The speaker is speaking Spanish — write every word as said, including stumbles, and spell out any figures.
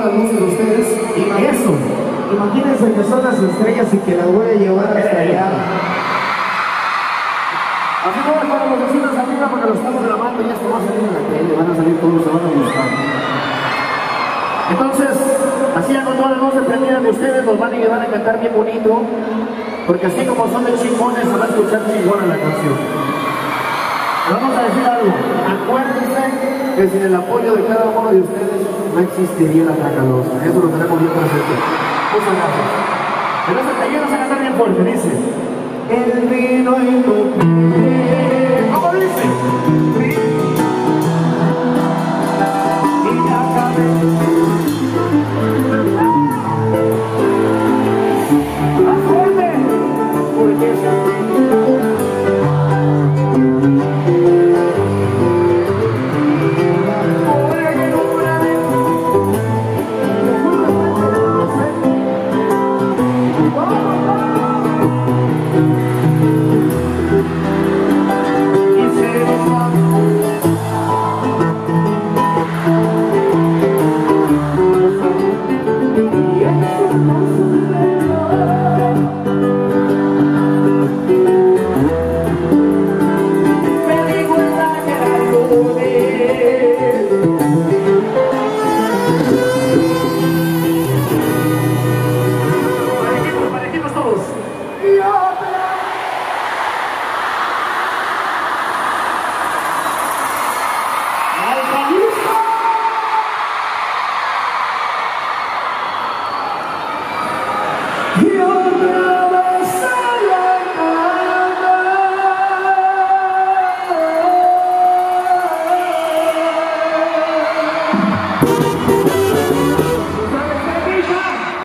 todas las luces de ustedes. Y eso. Imagínense que son las estrellas y que las voy a llevar hasta allá. Así no con los vecinos arriba porque lo estamos grabando y esto va a salir en la tele, van a salir todos, se van a gustar. Entonces, así ya con todas las luces prendidas de ustedes, los van a llevar a cantar bien bonito, porque así como son de chingones, se va a escuchar chingona la canción. Vamos a decir algo, acuérdense que sin el apoyo de cada uno de ustedes no existiría la Tracalosa, eso lo tenemos bien presente. Muchas gracias. Pero eso te ayudas a cantar bien fuerte, dice. El vino y tu